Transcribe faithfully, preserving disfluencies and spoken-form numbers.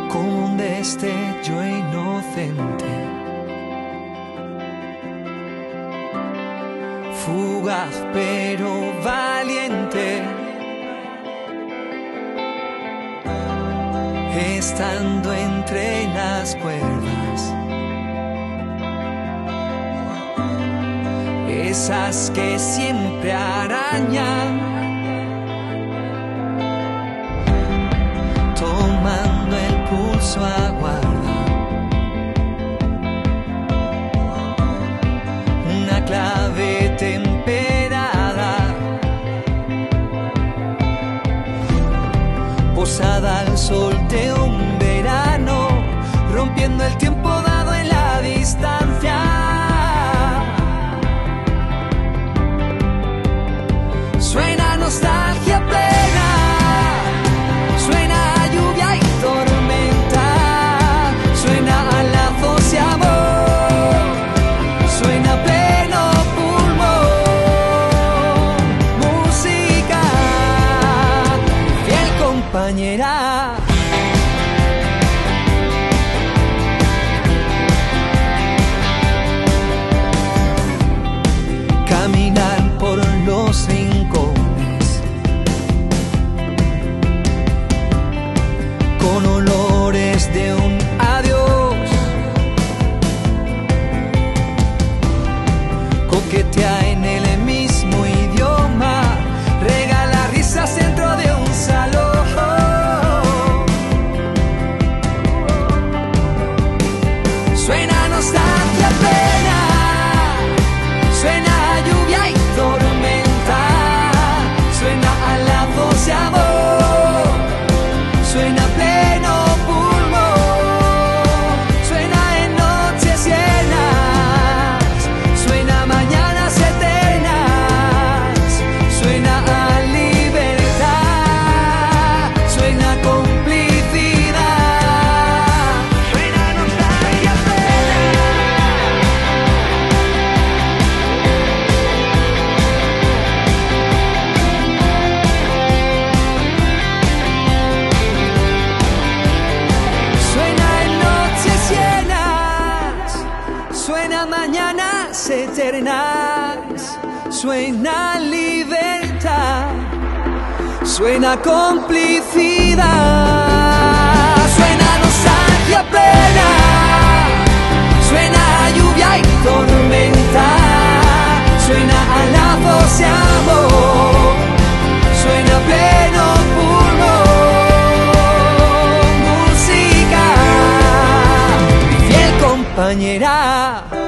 como un destello inocente, fugaz pero valiente, estando entre las cuerdas, esas que siempre arañan, tomando el pulso aguarda una clave temperada, posada al sol de un verano, rompiendo el tiempo dado en la distancia. Suena nostalgia plena, suena lluvia y tormenta, suena a lazos y amor, suena pleno pulmón, música, fiel compañera. Caminar por los rincones con olores de un adiós, coquetea en el mismo idioma, regala risas dentro de un salón. Suena nostalgia plena, suena lluvia y tormenta, suena a lazos de amor, suena pleno pulmón, suena en noches llenas, suena mañanas eternas, suena a libertad, suena complicidad, suena nostalgia plena. Suena en noches llenas, suena mañanas eternas, suena libertad, suena complicidad, suena nostalgia plena, suena lluvia y tormenta, suena a lazos de amor, suena pleno pulmón, música, mi fiel compañera.